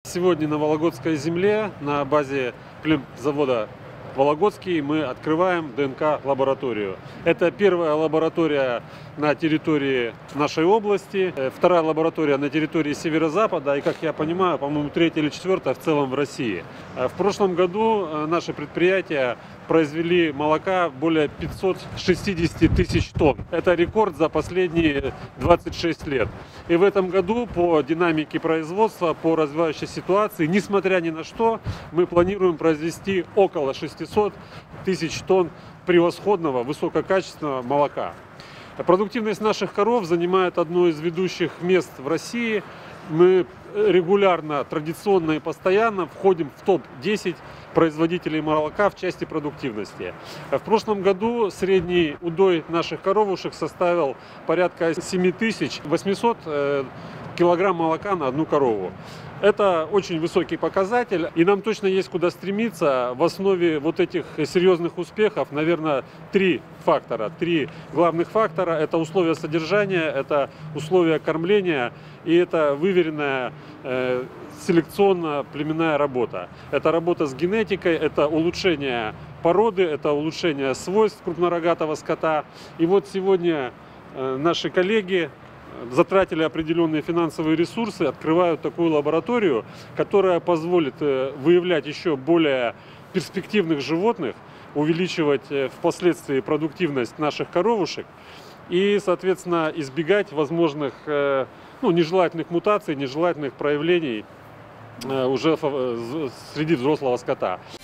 Сегодня на Вологодской земле, на базе завода Вологодский, мы открываем ДНК-лабораторию. Это первая лаборатория на территории нашей области, вторая лаборатория на территории Северо-Запада и, как я понимаю, по-моему, третья или четвертая в целом в России. В прошлом году наши предприятия произвели молока более 560 тысяч тонн. Это рекорд за последние 26 лет. И в этом году по динамике производства, по развивающей ситуации, несмотря ни на что, мы планируем произвести около 600 тысяч тонн превосходного, высококачественного молока. Продуктивность наших коров занимает одно из ведущих мест в России. Мы регулярно, традиционно и постоянно входим в топ-10 производителей молока в части продуктивности. В прошлом году средний удой наших коровушек составил порядка 7800 килограмм молока на одну корову. Это очень высокий показатель, и нам точно есть куда стремиться. В основе вот этих серьезных успехов, наверное, три главных фактора. Это условия содержания, это условия кормления и это выверенная селекционно-племенная работа. Это работа с генетикой, это улучшение породы, это улучшение свойств крупнорогатого скота. И вот сегодня наши коллеги затратили определенные финансовые ресурсы, открывают такую лабораторию, которая позволит выявлять еще более перспективных животных, увеличивать впоследствии продуктивность наших коровушек и, соответственно, избегать возможных нежелательных мутаций, нежелательных проявлений уже среди взрослого скота.